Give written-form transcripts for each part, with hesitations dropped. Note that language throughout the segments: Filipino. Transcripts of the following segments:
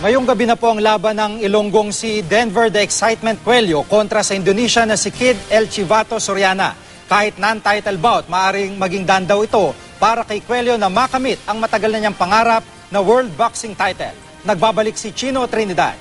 Ngayong gabi na po ang laban ng Ilonggong si Denver the Excitement Cuello kontra sa Indonesia na si Kid El Chivato Soriana. Kahit non-title bout, maaaring maging daan daw ito para kay Cuello na makamit ang matagal na niyang pangarap na World Boxing title. Nagbabalik si Chino Trinidad.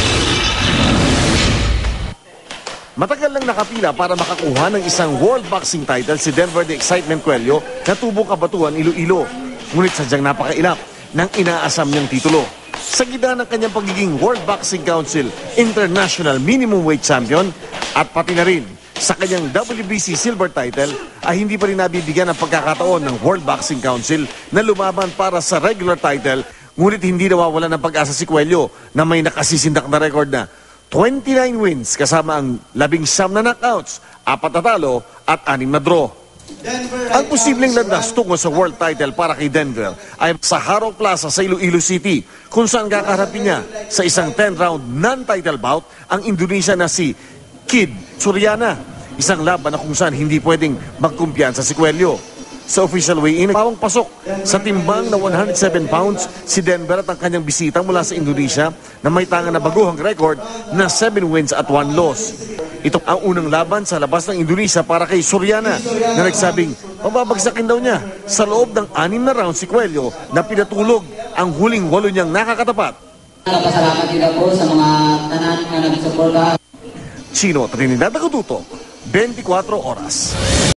Matagal lang nakapila para makakuha ng isang World Boxing title si Denver the Excitement Cuello na tubong kabatuan Iloilo. Ngunit sadyang napakailap ng inaasam niyang titulo. Sa gitna ng kanyang pagiging World Boxing Council International Minimum Weight Champion at pati na rin sa kanyang WBC Silver title ay hindi pa rin nabibigyan ng pagkakataon ng World Boxing Council na lumaban para sa regular title. Ngunit hindi nawawalan ng pag-asa si Cuello na may nakasisindak na record na 29 wins kasama ang 19 na knockouts, 4 na talo at 6 na draw. Ang posibleng landas tungo sa world title para kay Denver ay sa Haro Plaza sa Iloilo City kung saan kakaharapin niya sa isang 10-round non-title bout ang Indonesia na si Kid Soriana. Isang laban na kung saan hindi pwedeng magkumpiyansa si Cuello. Sa official weigh-in, pawang pasok sa timbang na 107 pounds si Denver at ang kanyang bisita mula sa Indonesia na may tanga na baguhang record na 7 wins at 1 loss. Ito ang unang laban sa labas ng Indonesia para kay Soriana na nagsabing mababagsakin daw niya sa loob ng 6 na round si Cuello na pinatulog ang huling 8 niyang nakakatapat. Pasalamat din ako sa mga tanan na nagsuporta. Chino Trinidad, Nakututok, 24 oras.